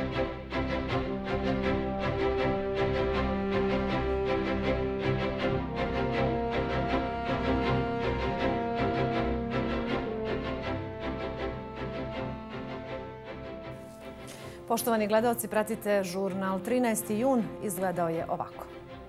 Poštovani gledalci, pratite žurnal. 13. jun izgledao je ovako.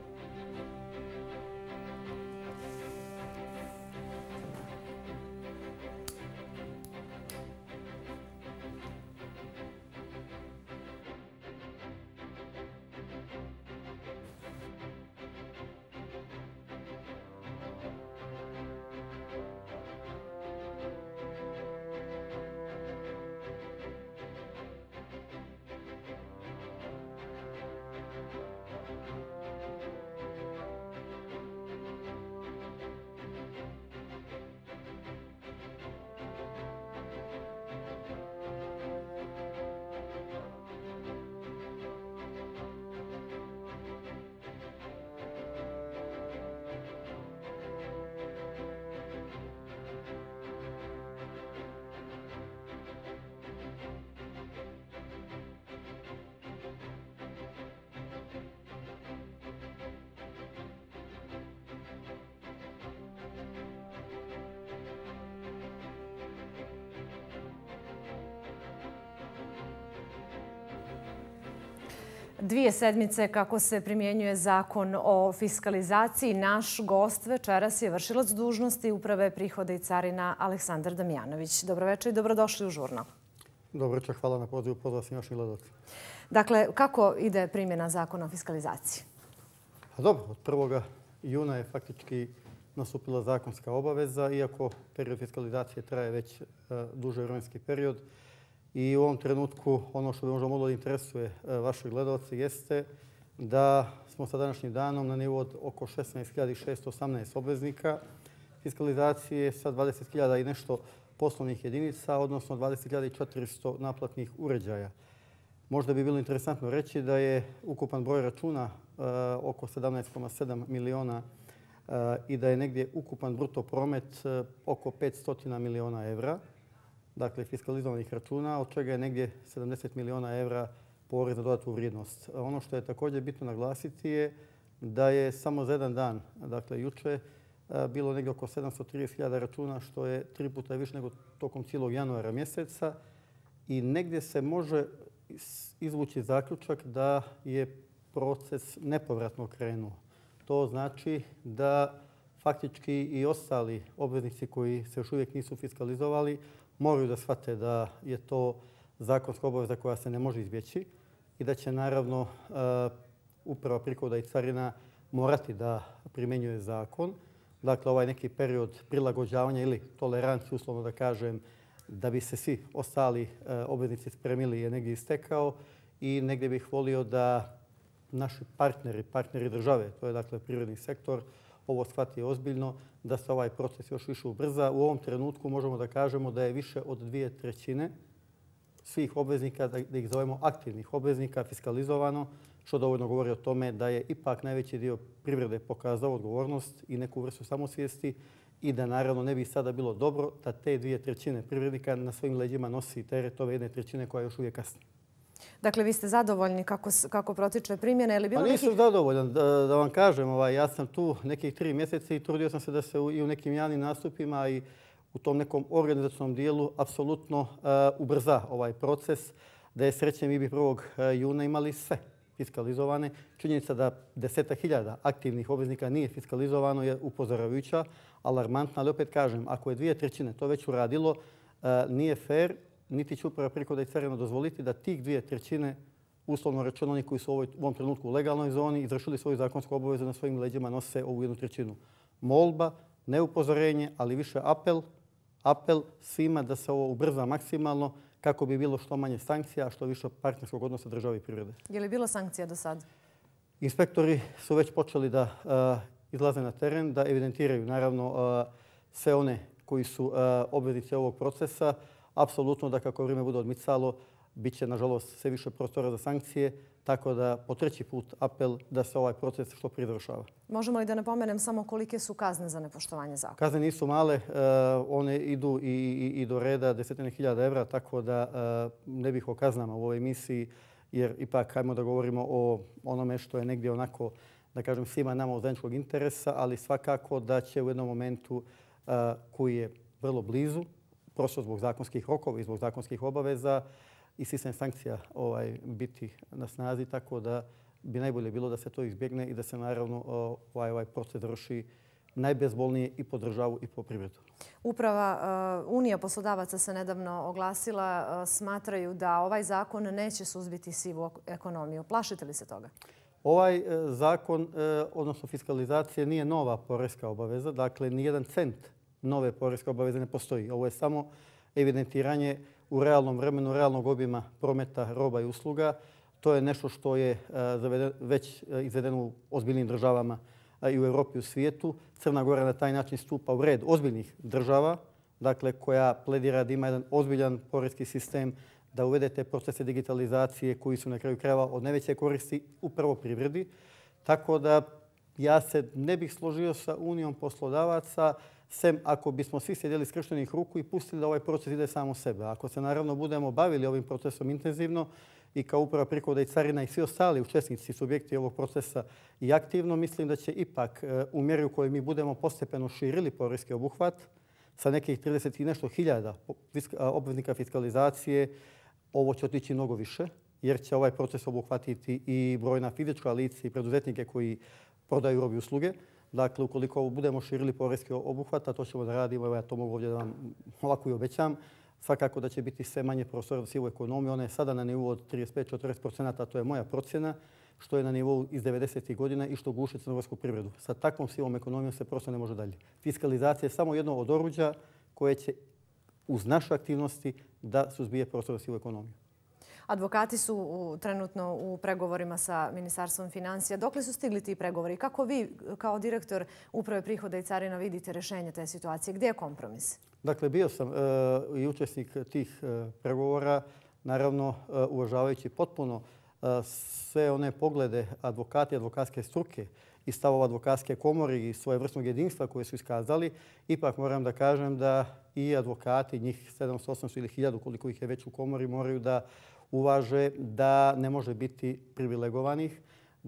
Dvije sedmice kako se primjenjuje zakon o fiskalizaciji, naš gost večeras je vršilac dužnosti Uprave prihoda i carina Aleksandar Damjanović. Dobroveče i dobrodošli u žurnal. Dobroveče, hvala na pozivu. Pozdrav svim vašim gledalcima. Dakle, kako ide primjena zakona o fiskalizaciji? Dobro, od 1. juna je faktički nastupila zakonska obaveza, iako period fiskalizacije traje već duži vremenski period. I u ovom trenutku ono što bi možda moglo da interesuje vaše gledalce jeste da smo sa današnjim danom na nivou od oko 16.618 obveznika fiskalizacije sa 20.000 i nešto poslovnih jedinica, odnosno 20.400 naplatnih uređaja. Možda bi bilo interesantno reći da je ukupan broj računa oko 17,7 miliona i da je negdje ukupan bruto promet oko 500 miliona evra. Dakle, fiskalizovanih računa, od čega je negdje 70 miliona evra porez na dodatnu vrijednost. Ono što je također bitno naglasiti je da je samo za jedan dan, dakle juče, bilo negdje oko 730.000 računa, što je 3 puta više nego tokom cijelog januara mjeseca. I negdje se može izvući zaključak da je proces nepovratno krenuo. To znači da faktički i ostali obveznici koji se još uvijek nisu fiskalizovali moraju da shvate da je to zakonska obaveza koja se ne može izbjeći i da će naravno Uprava prihoda i carina morati da primjenjuje zakon. Dakle, ovaj neki period prilagođavanja ili tolerancije, uslovno da kažem, da bi se svi ostali obveznici spremili je negdje istekao i negdje bih volio da naši partneri države, to je dakle privredni sektor, ovo shvati ozbiljno, da se ovaj proces još više ubrza. U ovom trenutku možemo da kažemo da je više od 2/3 svih obveznika, da ih zovemo aktivnih obveznika, fiskalizovano, što dovoljno govori o tome da je ipak najveći dio privrede pokazao odgovornost i neku vrstu samosvijesti i da naravno ne bi sada bilo dobro da te 2/3 privrednika na svojim leđima nosi teret ove 1/3 koja još uvijek kasni. Dakle, vi ste zadovoljni kako protiče primjena? Nisam zadovoljan, da vam kažem. Ja sam tu nekih 3 mjeseca i trudio sam se da se i u nekim javnim nastupima i u tom nekom organizacionom dijelu apsolutno ubrza ovaj proces. Da je sreće mi bi 1. juna imali sve fiskalizovane. Činjenica da 10.000 aktivnih obveznika nije fiskalizovano je upozoravajuća, alarmantna, ali opet kažem, ako je 2/3 to već uradilo, nije fair, niti će Uprava prihoda i carina dozvoliti da tih 2/3, uslovno rečeno oni koji su u ovom trenutku u legalnoj zoni, izvršili svoju zakonsku obavezu na svojim leđima nose ovu 1/3. Molba, ne upozorenje, ali više apel svima da se ovo ubrza maksimalno kako bi bilo što manje sankcija, a što više partnerskog odnosa države i privrede. Je li bilo sankcija do sad? Inspektori su već počeli da izlaze na teren, da evidentiraju naravno sve one koji su obveznici ovog procesa. Apsolutno da kako vrijeme bude odmicalo, bit će nažalost sve više prostora za sankcije, tako da po 3. put apel da se ovaj proces što prije završava. Možemo li da napomenem samo kolike su kazne za nepoštovanje zakona? Kazne nisu male, one idu i do reda 10.000 evra, tako da ne bih o kaznama u ovoj emisiji jer ipak hajmo da govorimo o onome što je negdje onako, da kažem, svima nama od zajedničkog interesa, ali svakako da će u jednom momentu koji je vrlo blizu, prosto zbog zakonskih rokova i zbog zakonskih obaveza i sistem sankcija biti na snazi, tako da bi najbolje bilo da se to izbjegne i da se naravno ovaj proces završi najbezbolnije i po državu i po privredu. Uprava Unija poslodavaca se nedavno oglasila. Smatraju da ovaj zakon neće suzbiti sivu ekonomiju. Plašite li se toga? Ovaj zakon, odnosno fiskalizacija, nije nova poreska obaveza. Dakle, nijedan cent nove poreske obaveze ne postoji. Ovo je samo evidentiranje u realnom vremenu, realnog obima prometa roba i usluga. To je nešto što je već izvedeno u ozbiljnim državama i u Europi i u svijetu. Crna Gora na taj način stupa u red ozbiljnih država, dakle, koja pledira da ima jedan ozbiljan poreski sistem, da uvede te procese digitalizacije koji su na kraju krajeva od najveće koristi upravo privredi. Tako da ja se ne bih složio sa Unijom poslodavaca, sem ako bismo svi sjedili skrštenih ruku i pustili da ovaj proces ide samo sebe. Ako se naravno budemo bavili ovim procesom intenzivno i kao uprava prihoda i carina i svi ostali učesnici, subjekti ovog procesa i aktivno, mislim da će ipak u mjeri u kojoj mi budemo postepeno širili poreski obuhvat sa nekih 30 i nešto hiljada obveznika fiskalizacije, ovo će otići mnogo više, jer će ovaj proces obuhvatiti i brojna fizička lica i preduzetnike koji prodaju robe i usluge. Dakle, ukoliko budemo širili poreski obuhvat, a to ćemo da radimo, ja to mogu ovdje da vam ovako i obećam, svakako da će biti sve manje prostora za sivu ekonomiju. Ona je sada na nivou od 35-40%, to je moja procjena, što je na nivou iz 90. godina i što guši crnogorsku privredu. Sa takvom sivom ekonomijom se prosto ne može dalje. Fiskalizacija je samo jedno od oruđa koje će uz naše aktivnosti da suzbije prostor za sivu ekonomiju. Advokati su trenutno u pregovorima sa Ministarstvom financija. Dokle su stigli ti pregovori? Kako vi kao direktor Uprave prihoda i carina vidite rješenje te situacije? Gdje je kompromis? Dakle, bio sam i učesnik tih pregovora, naravno uvažavajući potpuno sve one poglede advokata i advokatske struke i stavova advokatske komore i svojevrsnog jedinstva koje su iskazali. Ipak moram da kažem da i advokati, njih 700, 800 ili 1000, koliko ih je već u komori, moraju da uvaže da ne može biti privilegovanih,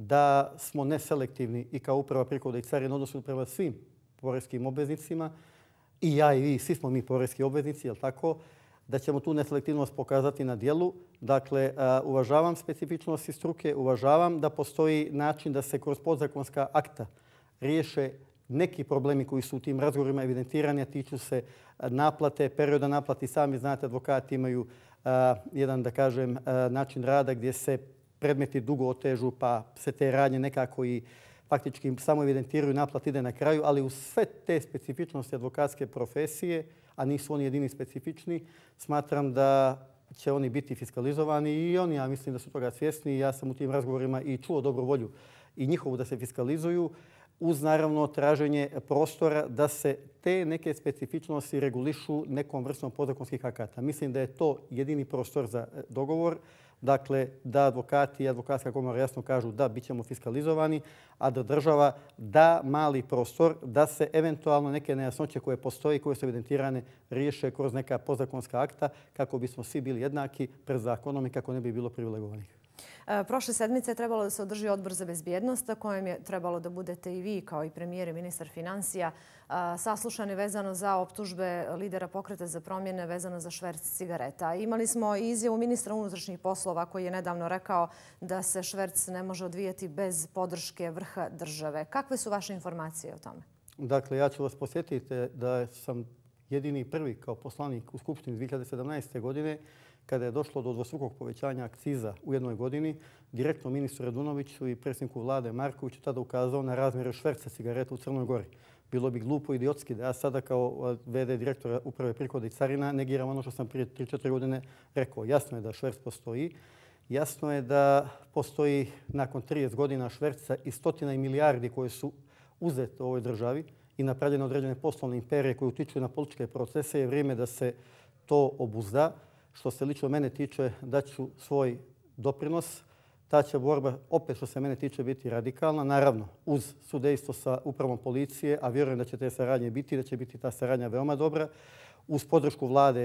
da smo neselektivni i kao uprava prihoda i carina odnosno prema svim poreskim obveznicima. I ja i vi, svi smo mi poreski obveznici, jel tako? Da ćemo tu neselektivnost pokazati na dijelu. Dakle, uvažavam specifičnosti struke, uvažavam da postoji način da se kroz podzakonska akta riješe neki problemi koji su u tim razgovorima evidentirani, a tiču se naplate, perioda naplati. Sami znate, advokati imaju jedan, da kažem, način rada gdje se predmeti dugo otežu, pa se te radnje nekako i faktički samo evidentiraju, naplat ide na kraju, ali uz sve te specifičnosti advokatske profesije, a nisu oni jedini specifični, smatram da će oni biti fiskalizovani i oni, ja mislim da su toga svjesni. Ja sam u tim razgovorima i čuo dobru volju i njihovu da se fiskalizuju, uz naravno traženje prostora da se te neke specifičnosti regulišu nekom vrstom podzakonskih akata. Mislim da je to jedini prostor za dogovor. Dakle, da advokati i advokatska komora jasno kažu da bit ćemo fiskalizovani, a da država da mali prostor da se eventualno neke nejasnoće koje postoje i koje su evidentirane riješe kroz neka podzakonska akta kako bismo svi bili jednaki pred zakonom i kako ne bi bilo privilegovanih. Prošle sedmice je trebalo da se održi Odbor za bezbjednost, na kojem je trebalo da budete i vi kao i premijer i ministar financija saslušani vezano za optužbe lidera Pokreta za promjene vezano za šverc cigareta. Imali smo i izjavu ministra unutrašnjih poslova koji je nedavno rekao da se šverc ne može odvijati bez podrške vrha države. Kakve su vaše informacije o tome? Dakle, ja ću vas posjetiti da sam jedini prvi kao poslanik u Skupštini 2017. godine kada je došlo do dvostrukog povećanja akciza u jednoj godini, direktno ministru Radunoviću i predsjedniku vlade Markoviću tada ukazao na razmjere šverca cigareta u Crnoj Gori. Bilo bi glupo i idiotski da ja sada kao VD direktora Uprave prihoda i carina negiram ono što sam prije 3-4 godine rekao. Jasno je da šverc postoji. Jasno je da postoji nakon 30 godina šverca i stotina i milijardi koje su uzete u ovoj državi i napravljene određene poslovne imperije koje utiču na političke procese. Je vrijeme da se to obuzda. Što se lično mene tiče, daću svoj doprinos. Ta će borba, opet što se mene tiče, biti radikalna. Naravno, uz sudejstvo sa upravom policije, a vjerujem da će te saradnje biti, da će biti ta saradnja veoma dobra, uz podršku vlade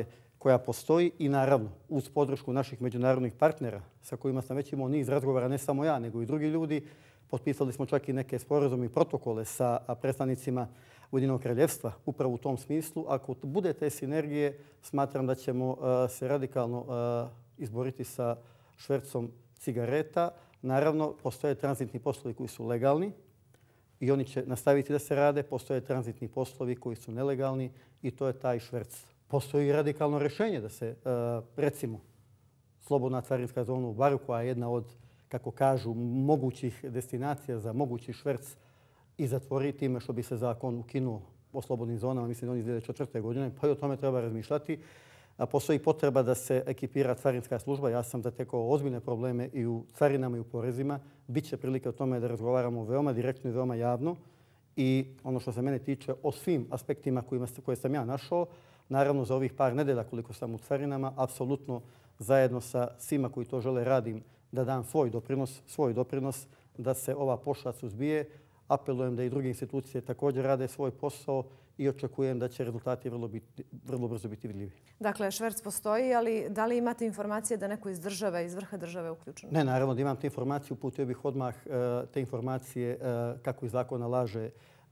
koja postoji i naravno uz podršku naših međunarodnih partnera sa kojima sam već imao niz razgovora, ne samo ja, nego i drugi ljudi. Potpisali smo čak i neke sporazume i protokole sa predstavnicima Ujedinjenog kraljevstva upravo u tom smislu. Ako bude te sinergije, smatram da ćemo se radikalno izboriti sa švercom cigareta. Naravno, postoje tranzitni poslovi koji su legalni i oni će nastaviti da se rade. Postoje tranzitni poslovi koji su nelegalni i to je taj šverc. Postoji i radikalno rješenje da se, recimo, slobodna carinska zona u Baru, koja je jedna od, kako kažu, mogućih destinacija za mogući šverc, i zatvori time što bi se zakon ukinuo o slobodnim zonama, mislim da on iz 2004. godine, pa i o tome treba razmišljati. Postoji potreba da se ekipira carinska služba. Ja sam zatekao ozbiljne probleme i u carinama i u porezima. Biće prilike o tome da razgovaramo veoma direktno i veoma javno. I ono što se mene tiče o svim aspektima koje sam ja našao, naravno za ovih par nedelja koliko sam u carinama, apsolutno zajedno sa svima koji to žele radim da dam svoj doprinos da se ova pošast suzbije. Apelujem da i druge institucije također rade svoj posao i očekujem da će rezultati vrlo brzo biti vidljivi. Dakle, šverc postoji, ali da li imate informacije da neko iz države, iz vrha države je uključen? Ne, naravno da imam te informacije. Uputio bih odmah te informacije kako i zakon nalaže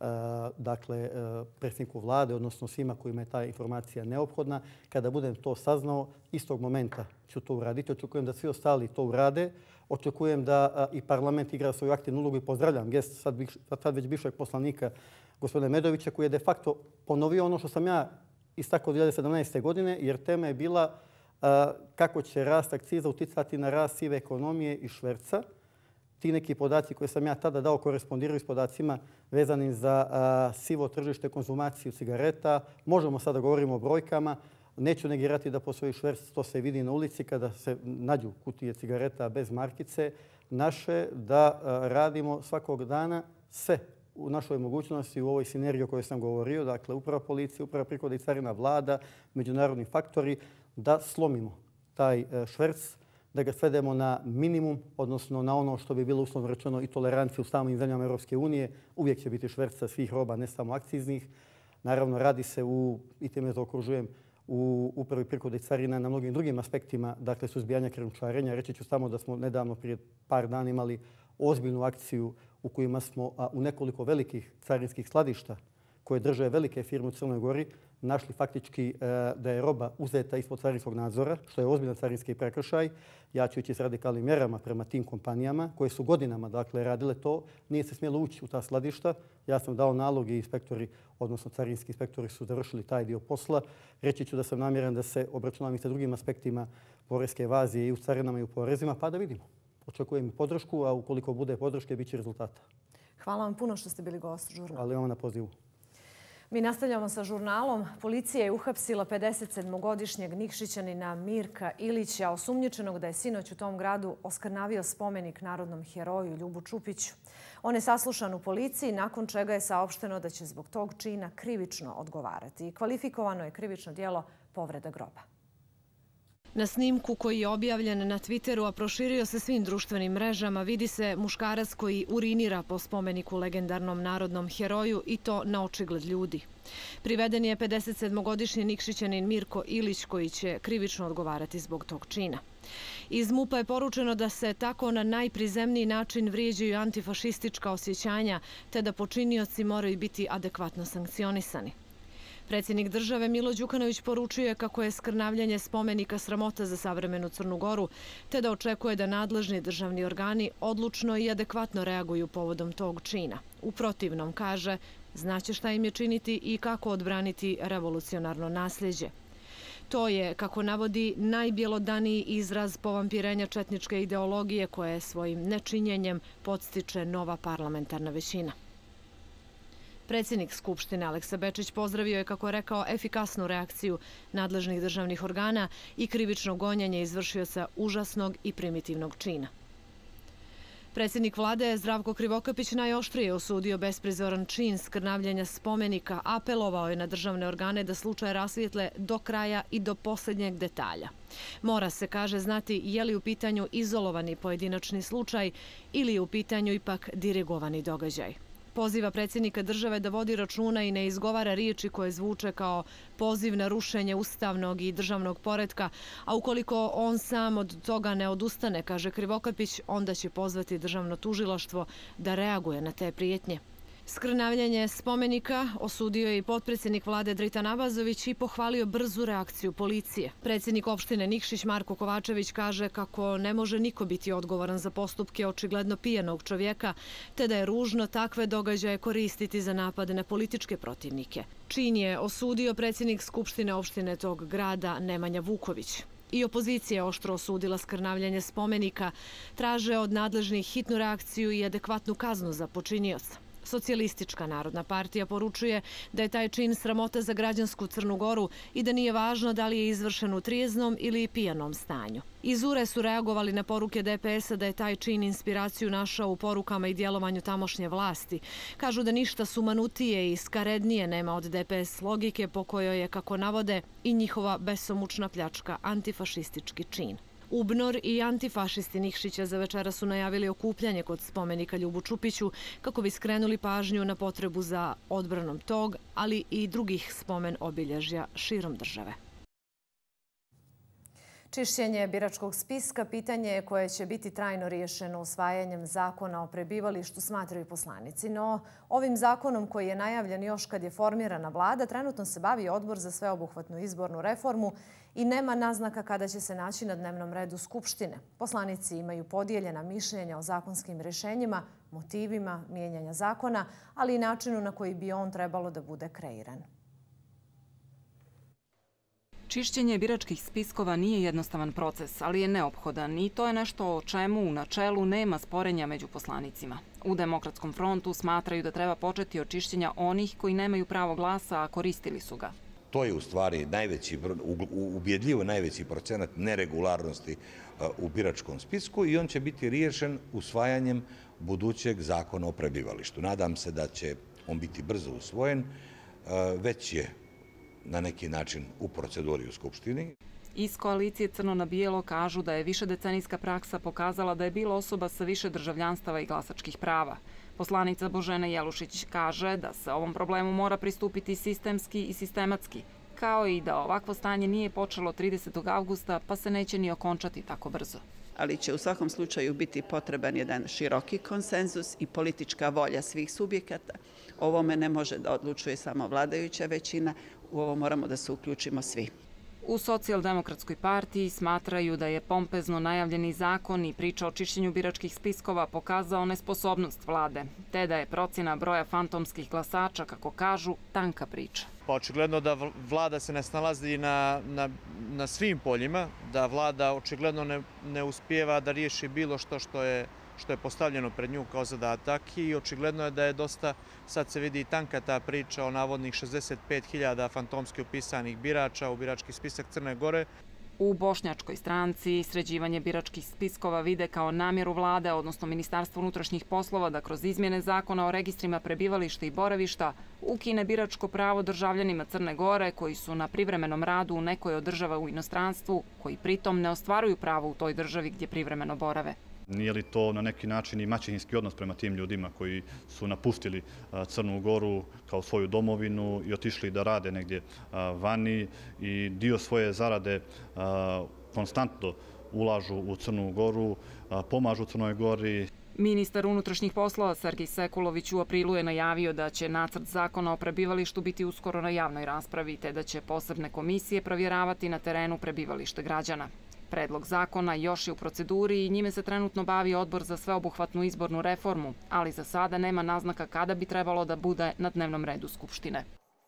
predsjedniku vlade, odnosno svima kojima je ta informacija neophodna. Kada budem to saznao, istog momenta ću to uraditi. Očekujem da svi ostali to urade. Očekujem da i parlament igra svoju aktivnu ulogu i pozdravljam gest sad već bivšeg poslanika gospodina Medovića, koji je de facto ponovio ono što sam ja istakao 2017. godine, jer tema je bila kako će rast akciza uticati na rast sive ekonomije i šverca. Ti neki podaci koje sam ja tada dao korespondiraju s podacima vezanim za sivo tržište, konzumaciju cigareta. Možemo sada da govorimo o brojkama. Neću negirati da postoji šverc, to se vidi na ulici kada se nađu kutije cigareta bez markice. Naše da radimo svakog dana sve u našoj mogućnosti u ovoj sinergiji o kojoj sam govorio, dakle uprava policije, uprava prihoda i carina, vlada, međunarodni faktori, da slomimo taj šverc, da ga svedemo na minimum, odnosno na ono što bi bilo uslovno rečeno i tolerancija u stalnim zemljama Europske unije. Uvijek će biti šverca svih roba, ne samo akciznih. Naravno, radi se i time zaokružujem, u upravi prihoda i carina na mnogim drugim aspektima, dakle suzbijanja krijumčarenja. Reći ću samo da smo nedavno prije par dana imali ozbiljnu akciju u kojima smo u nekoliko velikih carinskih skladišta koje drže velike firme u Crnoj Gori našli faktički da je roba uzeta ispod carinskog nadzora, što je ozbiljan carinski prekršaj. Ja ću ići s radikalnim mjerama prema tim kompanijama koje su godinama radile to. Nije se smjelo ući u ta skladišta. Ja sam dao nalog i inspektori, odnosno carinski inspektori su završili taj dio posla. Reći ću da sam namjeran da se obračunam i sa drugim aspektima poreske evazije i u carinama i u porezima, pa da vidimo. Očekujem i podršku, a ukoliko bude podrške, bit će rezultata. Hvala vam puno što ste bili gost žurnala. Hvala vam na pozivu. Mi nastavljamo sa žurnalom. Policija je uhapsila 57-godišnjeg Nikšićanina Mirka Ilića, osumnjičenog da je sinoć u tom gradu oskrnavio spomenik narodnom heroju Ljubu Čupiću. On je saslušan u policiji, nakon čega je saopšteno da će zbog tog čina krivično odgovarati. Kvalifikovano je krivično djelo povreda groba. Na snimku koji je objavljen na Twitteru, a proširio se svim društvenim mrežama, vidi se muškarac koji urinira po spomeniku legendarnom narodnom heroju i to na očigled ljudi. Priveden je 57-godišnji Nikšićanin Mirko Ilić koji će krivično odgovarati zbog tog čina. Iz MUP-a je poručeno da se tako na najprizemniji način vrijeđaju antifašistička osjećanja te da počinioci moraju biti adekvatno sankcionisani. Predsjednik države Milo Đukanović poručio je kako je skrnavljanje spomenika sramota za savremenu Crnu Goru, te da očekuje da nadležni državni organi odlučno i adekvatno reaguju povodom tog čina. U protivnom, kaže, znaće šta im je činiti i kako odbraniti revolucionarno nasljeđe. To je, kako navodi, najbjelodaniji izraz povampirenja četničke ideologije koje svojim nečinjenjem podstiče nova parlamentarna većina. Predsjednik Skupštine Aleksa Bečić pozdravio je, kako je rekao, efikasnu reakciju nadležnih državnih organa i krivično gonjenje izvršioca užasnog i primitivnog čina. Predsjednik vlade Zdravko Krivokapić najoštrije osudio besprizoran čin skrnavljanja spomenika, apelovao je na državne organe da slučaj rasvijetle do kraja i do posljednjeg detalja. Mora se, kaže, znati je li u pitanju izolovani pojedinačni slučaj ili je u pitanju ipak dirigovani događaj. Poziva predsjednika države da vodi računa i ne izgovara riječi koje zvuče kao poziv na rušenje ustavnog i državnog poretka, a ukoliko on sam od toga ne odustane, kaže Krivokapić, onda će pozvati državno tužilaštvo da reaguje na te prijetnje. Skrnavljanje spomenika osudio je i potpredsjednik vlade Dritan Abazović i pohvalio brzu reakciju policije. Predsjednik opštine Nikšić Marko Kovačević kaže kako ne može niko biti odgovoran za postupke očigledno pijanog čovjeka, te da je ružno takve događaje koristiti za napade na političke protivnike. Čin je osudio predsjednik Skupštine opštine tog grada Nemanja Vuković. I opozicija je oštro osudila skrnavljanje spomenika, traže od nadležnih hitnu reakciju i adekvatnu kaznu za počinioca. Socijalistička narodna partija poručuje da je taj čin sramota za građansku Crnu Goru i da nije važno da li je izvršen u trijeznom ili pijanom stanju. Iz URE su reagovali na poruke DPS-a da je taj čin inspiraciju našao u porukama i djelovanju tamošnje vlasti. Kažu da ništa sumanutije i skarednije nema od DPS logike po kojoj je, kako navode, i njihova besomučna pljačka antifašistički čin. UBNOR i antifašisti Nikšića za večera su najavili okupljanje kod spomenika Ljubu Čupiću kako bi skrenuli pažnju na potrebu za odbranom tog, ali i drugih spomen obilježja širom države. Čišćenje biračkog spiska pitanje je koje će biti trajno riješeno usvajanjem zakona o prebivalištu, smatraju poslanici. No, ovim zakonom koji je najavljen još kad je formirana vlada, trenutno se bavi Odbor za sveobuhvatnu izbornu reformu i nema naznaka kada će se naći na dnevnom redu Skupštine. Poslanici imaju podijeljena mišljenja o zakonskim rješenjima, motivima mijenjanja zakona, ali i načinu na koji bi on trebalo da bude kreiran. Čišćenje biračkih spiskova nije jednostavan proces, ali je neophodan i to je nešto o čemu u načelu nema sporenja među poslanicima. U Demokratskom frontu smatraju da treba početi od čišćenja onih koji nemaju pravo glasa, a koristili su ga. To je u stvari ubjedljivo najveći procenat neregularnosti u biračkom spisku i on će biti riješen usvajanjem budućeg zakona o prebivalištu. Nadam se da će on biti brzo usvojen, već je na neki način u proceduri u Skupštini. Iz koalicije Crno na bijelo kažu da je višedecenijska praksa pokazala da je bilo osoba sa više državljanstava i glasačkih prava. Poslanica Božena Jelušić kaže da se ovom problemu mora pristupiti sistemski i sistematski, kao i da ovakvo stanje nije počelo 30. avgusta pa se neće ni okončati tako brzo. Ali će u svakom slučaju biti potreban jedan široki konsenzus i politička volja svih subjekata. Ovome ne može da odlučuje samo vladajuća većina, u ovo moramo da se uključimo svi. U Socijaldemokratskoj partiji smatraju da je pompezno najavljeni zakon i priča o čišćenju biračkih spiskova pokazao nesposobnost vlade, te da je procjena broja fantomskih glasača, kako kažu, tanka priča. Očigledno da vlada se ne snalazi na svim poljima, da vlada očigledno ne uspijeva da riješi bilo što je postavljeno pred nju kao zadatak i očigledno je da je dosta, sad se vidi, tanka ta priča o navodnih 65.000 fantomski upisanih birača u birački spisak Crne Gore. U Bošnjačkoj stranci sređivanje biračkih spiskova vide kao namjeru vlade, odnosno Ministarstva unutrašnjih poslova, da kroz izmjene zakona o registrima prebivališta i boravišta ukine biračko pravo državljanima Crne Gore koji su na privremenom radu u nekoj od država u inostranstvu, koji pritom ne ostvaruju pravo u toj državi gdje privremeno borave. Nije li to na neki način i maćehinski odnos prema tim ljudima koji su napustili Crnu Goru kao svoju domovinu i otišli da rade negdje vani i dio svoje zarade konstantno ulažu u Crnu Goru, pomažu Crnoj Gori? Ministar unutrašnjih poslova Sergej Sekulović u aprilu je najavio da će nacrt zakona o prebivalištu biti uskoro na javnoj raspravi, te da će posebne komisije provjeravati na terenu prebivalište građana. Predlog zakona još je u proceduri i njime se trenutno bavi Odbor za sveobuhvatnu izbornu reformu, ali za sada nema naznaka kada bi trebalo da bude na dnevnom redu Skupštine.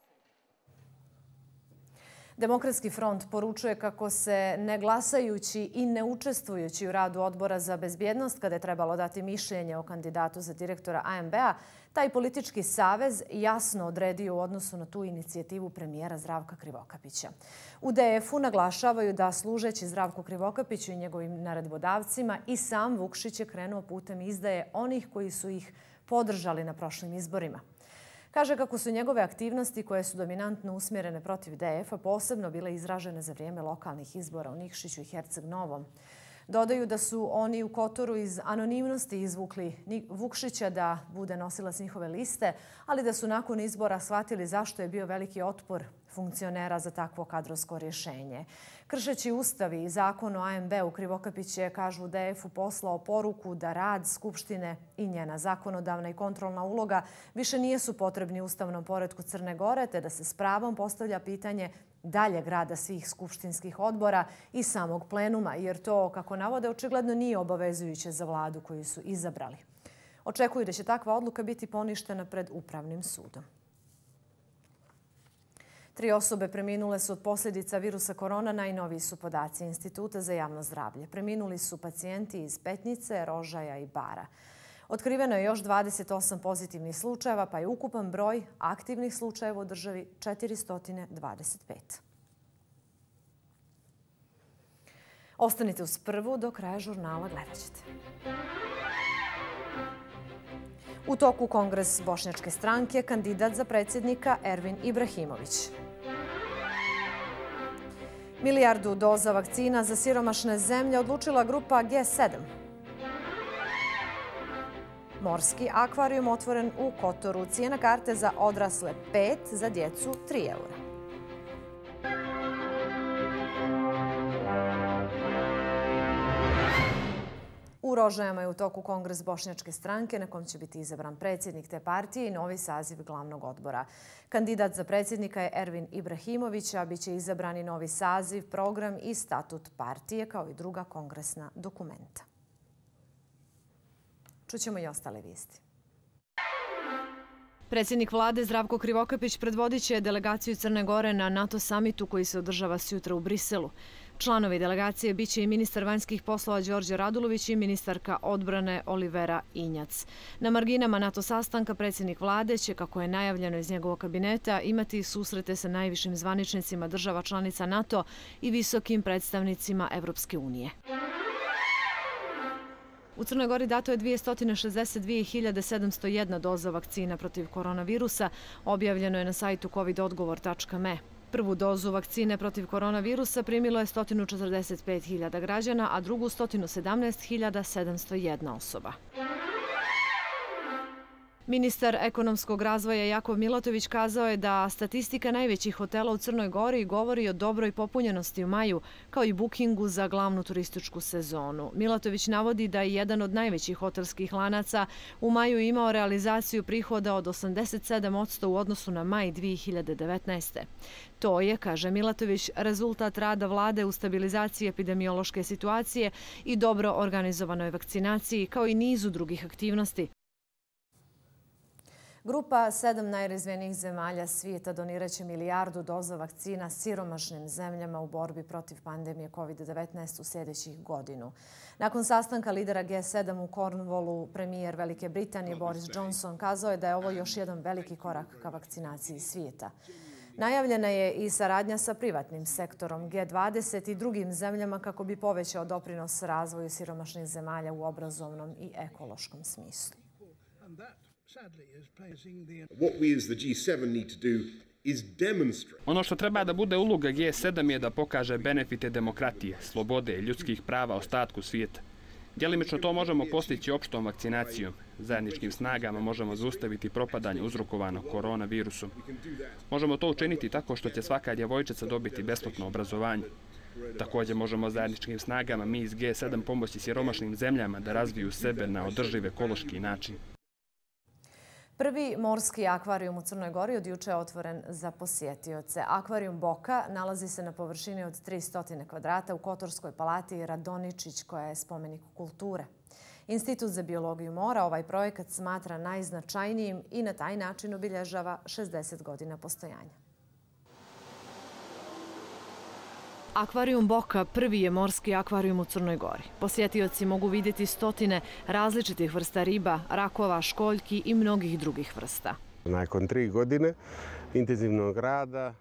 Demokratski front poručuje kako se ne glasajući i ne učestvujući u radu Odbora za bezbjednost, kada je trebalo dati mišljenje o kandidatu za direktora AMB-a, taj politički savez jasno odredio u odnosu na tu inicijativu premijera Zdravka Krivokapića. U DF-u naglašavaju da služeći Zdravku Krivokapiću i njegovim naredbodavcima i sam Vukšić je krenuo putem izdaje onih koji su ih podržali na prošlim izborima. Kaže kako su njegove aktivnosti koje su dominantno usmjerene protiv DF-a posebno bile izražene za vrijeme lokalnih izbora u Nikšiću i Herceg Novom. Dodaju da su oni u Kotoru iz anonimnosti izvukli Vukšića da bude nosilac njihove liste, ali da su nakon izbora shvatili zašto je bio veliki otpor funkcionera za takvo kadrovsko rješenje. Kršeći Ustav i zakon o AMB-u, Krivokapić je, kažu, DF-u poslao poruku da rad Skupštine i njena zakonodavna i kontrolna uloga više nisu potrebni ustavnom poretku Crne Gore, te da se s pravom postavlja pitanje daljeg rada svih skupštinskih odbora i samog plenuma, jer to, kako navode, očigledno nije obavezujuće za vladu koju su izabrali. Očekuju da će takva odluka biti poništena pred Upravnim sudom. 3 osobe preminule su od posljedica virusa korona, najnoviji su podaci Instituta za javno zdravlje. Preminuli su pacijenti iz Petnice, Rožaja i Bara. Otkriveno je još 28 pozitivnih slučajeva, pa je ukupan broj aktivnih slučajeva u državi 425. Ostanite uz Prvu, do kraja žurnala gledat ćete. U toku Kongres Bošnjačke stranke, kandidat za predsjednika Ervin Ibrahimović. Milijardu doza vakcina za siromašne zemlje odlučila grupa G7. Morski akvarijum otvoren u Kotoru. Cijena karte za odrasle 5, za djecu 3 eura. U Rožajama je u toku Kongres Bošnjačke stranke na kom će biti izabran predsjednik te partije i novi saziv glavnog odbora. Kandidat za predsjednika je Ervin Ibrahimović, a bit će izabrani novi saziv, program i statut partije kao i druga kongresna dokumenta. Čućemo i ostale vijesti. Predsjednik vlade Zdravko Krivokapić predvodit će delegaciju Crne Gore na NATO samitu koji se održava sutra u Briselu. Članovi delegacije biće i ministar vanjskih poslova Đorđe Radulović i ministarka odbrane Olivera Injac. Na marginama NATO sastanka predsjednik vlade će, kako je najavljeno iz njegovog kabineta, imati susrete sa najvišim zvaničnicima država članica NATO i visokim predstavnicima Evropske unije. U Crnoj Gori dato je 262.701 doza vakcina protiv koronavirusa. Objavljeno je na sajtu covidodgovor.me. Prvu dozu vakcine protiv koronavirusa primilo je 145.000 građana, a drugu 117.701 osoba. Ministar ekonomskog razvoja Jakov Milatović kazao je da statistika najvećih hotela u Crnoj Gori govori o dobroj popunjenosti u maju, kao i bukingu za glavnu turističku sezonu. Milatović navodi da je jedan od najvećih hotelskih lanaca u maju imao realizaciju prihoda od 87% u odnosu na maj 2019. To je, kaže Milatović, rezultat rada vlade u stabilizaciji epidemiološke situacije i dobro organizovanoj vakcinaciji, kao i nizu drugih aktivnosti. Grupa 7 najrazvijenijih zemalja svijeta doniraće 1 milijardu doza vakcina siromašnim zemljama u borbi protiv pandemije COVID-19 u sljedećih godinu. Nakon sastanka lidera G7 u Cornwallu, premijer Velike Britanije Boris Johnson kazao je da je ovo još jedan veliki korak ka vakcinaciji svijeta. Najavljena je i saradnja sa privatnim sektorom G20 i drugim zemljama kako bi povećao doprinos razvoju siromašnih zemalja u obrazovnom i ekološkom smislu. Ono što treba da bude uloga G7 je da pokaže benefite demokratije, slobode i ljudskih prava ostatku svijeta. Djelimično to možemo postići opštom vakcinacijom. Zajedničkim snagama možemo zaustaviti propadanje uzrokovano koronavirusom. Možemo to učiniti tako što će svaka djevojčica dobiti besplatno obrazovanje. Također možemo zajedničkim snagama mi iz G7 pomoći siromašnim zemljama da razviju sebe na održiv ekološki način. Prvi morski akvarijum u Crnoj Gori od juče je otvoren za posjetioce. Akvarijum Boka nalazi se na površini od 300 kvadrata u Kotorskoj palati Radoničić, koja je spomenik kulture. Institut za biologiju mora ovaj projekat smatra najznačajnijim i na taj način obilježava 60 godina postojanja. Akvarijum Boka prvi je morski akvarijum u Crnoj Gori. Posjetioci mogu vidjeti stotine različitih vrsta riba, rakova, školjki i mnogih drugih vrsta. Nakon 3 godine intenzivnog rada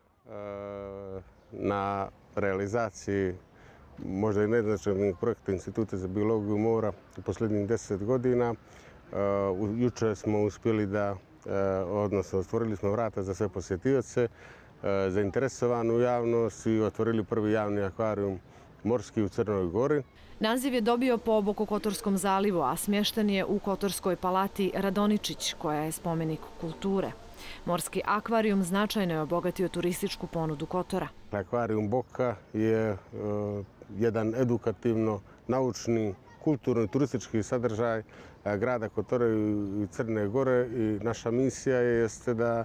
na realizaciji možda i neznačajnog projekta Instituta za biologiju mora u posljednjih 10 godina, juče smo uspjeli da, odnosno otvorili smo vrata za sve posjetioce, zainteresovanu javnost i otvorili prvi javni akvarijum morski u Crnoj Gori. Naziv je dobio po Bokokotorskom zalivu, a smješten je u Kotorskoj palati Radoničić, koja je spomenik kulture. Morski akvarijum značajno je obogatio turističku ponudu Kotora. Akvarijum Boka je jedan edukativno-naučni, kulturno i turistički sadržaj grada Kotora i Crne Gore i naša misija jeste da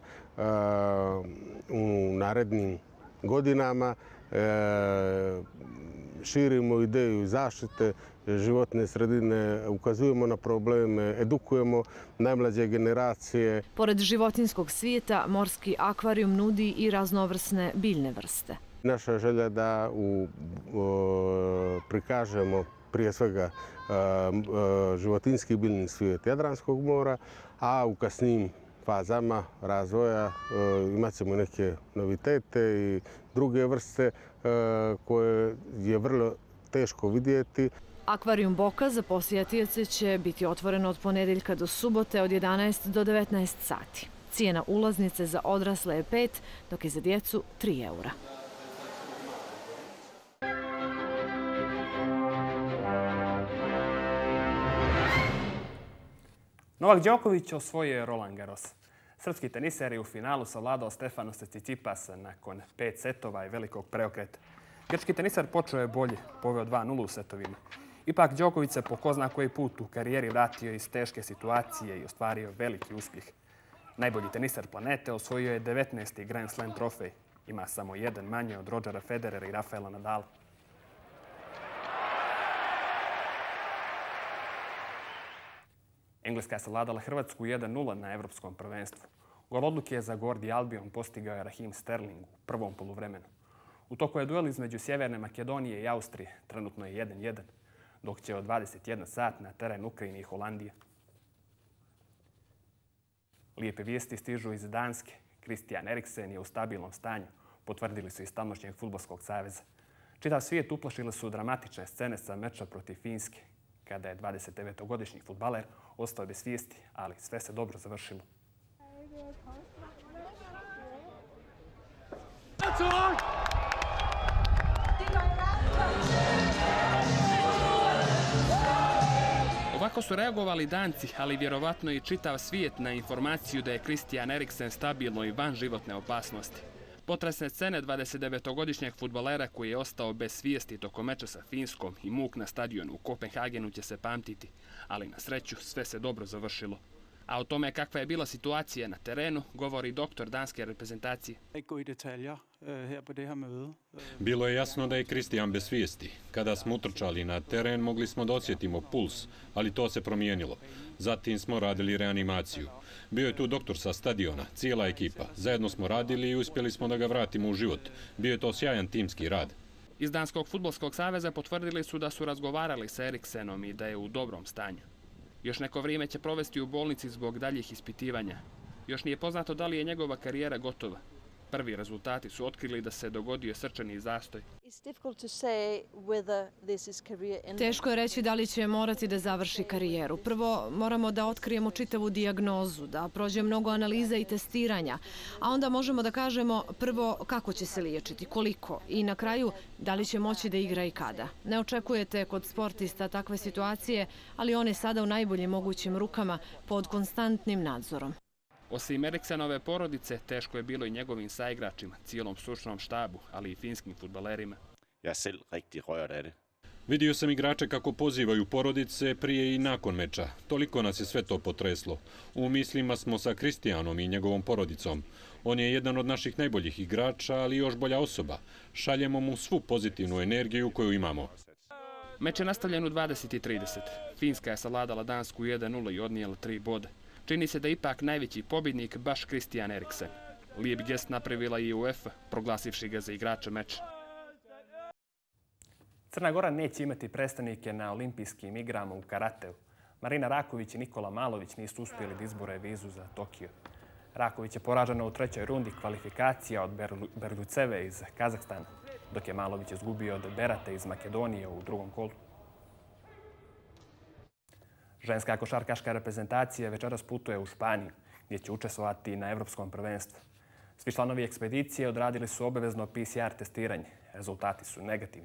u narednim godinama širimo ideju zaštite životne sredine, ukazujemo na probleme, edukujemo najmlađe generacije. Pored životinskog svijeta, morski akvarijum nudi i raznovrsne biljne vrste. Naša je želja da prikažemo prije svega životinski biljni svijet Jadranskog mora, a u kasnijim fazama razvoja imat ćemo neke novitete i druge vrste koje je vrlo teško vidjeti. Akvarijum Boka za posjetioce će biti otvoreno od ponedjeljka do subote od 11 do 19 sati. Cijena ulaznice za odrasle je 5, dok je za djecu 3 eura. Novak Đoković osvojio je Roland Garros. Srpski teniser je u finalu savladao Stefanose Tsitsipasa nakon 5 setova i velikog preokreta. Grčki teniser počeo je bolje, poveo 2:0 u setovima. Ipak Đoković se po ko zna koji put u karijeri vratio iz teške situacije i ostvario veliki uspjeh. Najbolji teniser planete osvojio je 19. Grand Slam trofej. Ima samo jedan manje od Rodgera Federera i Rafaela Nadala. Engleska je savladala Hrvatsku 1:0 na Evropskom prvenstvu. Gol odluke za Gordi Albion postigao je Raheem Sterling u prvom poluvremenu. U toku je duel između Sjeverne Makedonije i Austrije. Trenutno je 1:1, dok će od 21 sat na teren Ukrajine i Holandije. Lijepe vijesti stižu iz Danske. Christian Eriksen je u stabilnom stanju, potvrdili su iz tamošnjeg fudbalskog saveza. Čitav svijet uplašile su dramatične scene sa meča protiv Finske, kada je 29-godišnji fudbaler ostao bez svijesti, ali sve se dobro završilo. Ovako su reagovali Danci, ali vjerovatno i čitav svijet na informaciju da je Christian Eriksen stabilno i van životne opasnosti. Potresne scene 29-godišnjeg fudbalera koji je ostao bez svijesti tokom meča sa Finskom i muk na stadionu u Kopenhagenu će se pamtiti, ali na sreću sve se dobro završilo. A o tome kakva je bila situacija na terenu govori doktor danske reprezentacije. Bilo je jasno da je Kristijan bez svijesti. Kada smo utrčali na teren mogli smo da osjetimo puls, ali to se promijenilo. Zatim smo radili reanimaciju. Bio je tu doktor sa stadiona, cijela ekipa. Zajedno smo radili i uspjeli smo da ga vratimo u život. Bio je to sjajan timski rad. Iz Danskog fudbalskog saveza potvrdili su da su razgovarali sa Eriksenom i da je u dobrom stanju. Još neko vrijeme će provesti u bolnici zbog daljih ispitivanja. Još nije poznato da li je njegova karijera gotova. Prvi rezultati su otkrili da se dogodio srčani zastoj. Teško je reći da li će morati da završi karijeru. Prvo moramo da otkrijemo čitavu dijagnozu, da prođe mnogo analiza i testiranja, a onda možemo da kažemo prvo kako će se liječiti, koliko i na kraju da li će moći da igra i kada. Ne očekujete kod sportista takve situacije, ali on je sada u najboljim mogućim rukama pod konstantnim nadzorom. Osim Eriksenove porodice, teško je bilo i njegovim saigračima, cijelom stručnom štabu, ali i finskim fudbalerima. Vidio sam igrače kako pozivaju porodice prije i nakon meča. Toliko nas je sve to potreslo. U mislima smo sa Kristijanom i njegovom porodicom. On je jedan od naših najboljih igrača, ali još bolja osoba. Šaljemo mu svu pozitivnu energiju koju imamo. Meč je nastavljen u 20:30. Finska je savladala Dansku 1:0 i odnijela 3 boda. Čini se da je ipak najveći pobjednik baš Christian Eriksen. Lijep gest napravila i UEFA, proglasivši ga za igrača meča. Crna Gora neće imati predstavnike na olimpijskim igrama u karateu. Marina Raković i Nikola Malović nisu uspjeli da izbore vizu za Tokio. Raković je poražena u 3. rundi kvalifikacija od Berluceve iz Kazahstana, dok je Malović izgubio od Berate iz Makedonije u 2. kolu. Ženska košarkaška reprezentacija večeras putuje u Španiju, gdje će učestvovati na Evropskom prvenstvu. Svi članovi ekspedicije odradili su obavezno PCR testiranje. Rezultati su negativni.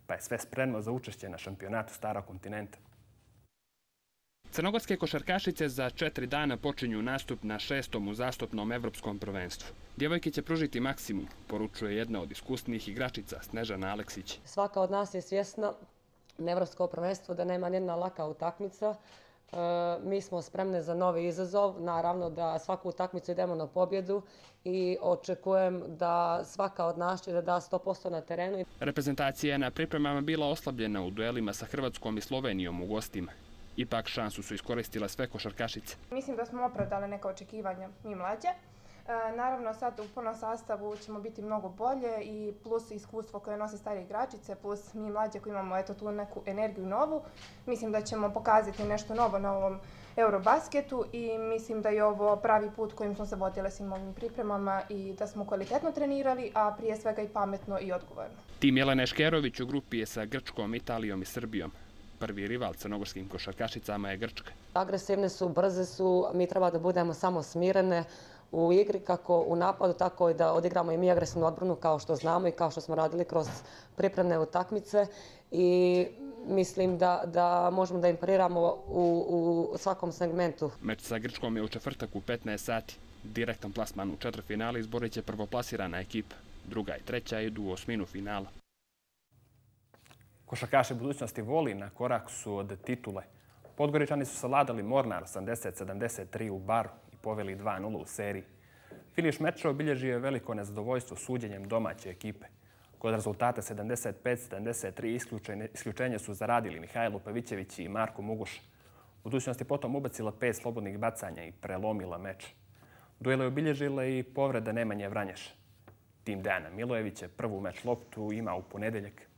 pa je sve spremno za učešće na šampionatu Starog kontinenta. Crnogorske košarkašice za 4 dana počinju nastup na 6. uzastopnom evropskom prvenstvu. Djevojke će pružiti maksimum, poručuje jedna od iskusnijih igračica Snežana Aleksić. Svaka od nas je svjesna na evropsko prvenstvo da nema nijedna laka utakmica. Mi smo spremne za novi izazov, naravno da svaku utakmicu idemo na pobjedu i očekujem da svaka od nas će da da 100% na terenu. Reprezentacija je na pripremama bila oslabljena u duelima sa Hrvatskom i Slovenijom u gostima. Ipak šansu su iskoristile sve košarkašice. Mislim da smo opravdali neka očekivanja mi mlađe. Naravno sad u punom sastavu ćemo biti mnogo bolje i plus iskustvo koje nose starije igračice, plus mi mlađe koji imamo tu neku energiju novu. Mislim da ćemo pokazati nešto novo na ovom Eurobasketu i mislim da je ovo pravi put kojim smo se vodile svim ovim pripremama i da smo kvalitetno trenirali, a prije svega i pametno i odgovorno. Tim Jelene Škerović u grupi je sa Grčkom, Italijom i Srbijom. Prvi rival crnogorskim košarkašicama je Grčka. Agresivne su, brze su, mi treba da budemo samo smirene u igri, kako u napadu, tako i da odigramo i mi agresivnu odbranu kao što znamo i kao što smo radili kroz pripremne utakmice. I mislim da možemo da impariramo u svakom segmentu. Meč sa Grčkom je u četvrtak u 15 sati. Direktan plasman u četvrtfinale izborit će prvoplasirana ekipa. Druga i treća idu u osminu finala. Košarkaši budućnosti Voli na korak su od titule. Podgoričani su savladali Mornar 80-73 u Baru i poveli 2-0 u seriji. Finiš meča obilježio je veliko nezadovoljstvo suđenjem domaće ekipe. Kod rezultata 75-73 isključenje su zaradili Mihajlo Pavićević i Marko Muguš. Budućnost je potom ubacila 5 slobodnih bacanja i prelomila meč. Duele obilježile i povrede Nemanje Vranješa. Tim Dejana Milojevića prvu meč loptu ima u ponedeljak.